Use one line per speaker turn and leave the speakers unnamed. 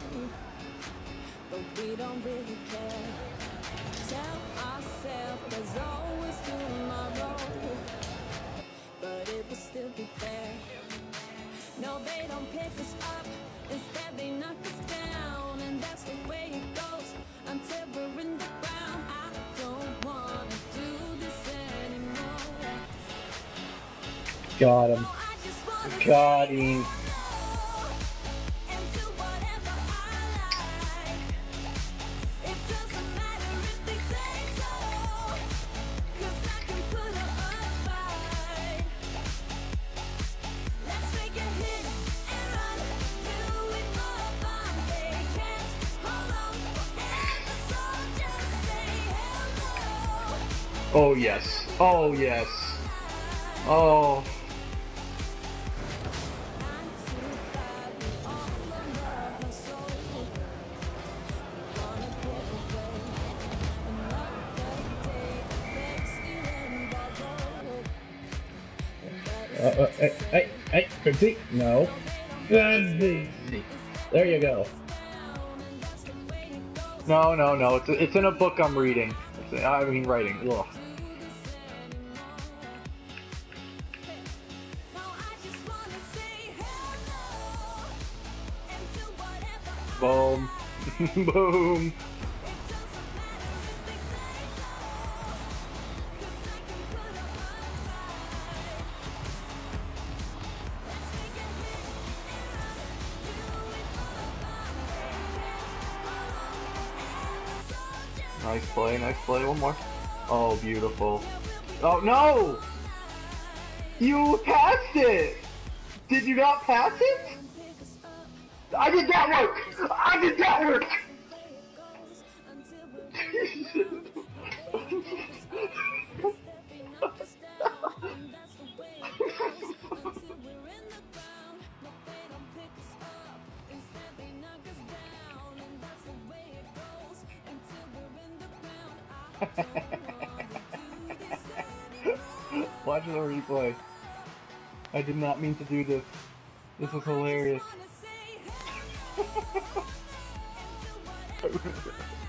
but we don't really care. Tell ourselves there's always tomorrow, but it will still be there. No, they don't pick us up, instead they knock us down, and that's the way it goes until we're in the ground. I don't wanna do this anymore.
Got him. Got him. Oh yes. Oh yes. Oh. Hey, Quincy. No. There you go. No. It's in a book I'm reading. Writing. Ugh. Boom. Boom. Nice play, one more. Oh, beautiful. Oh, no! You passed it! Did you not pass it? I did that work! I did that work! Watch the replay. I did not mean to do this. This was hilarious.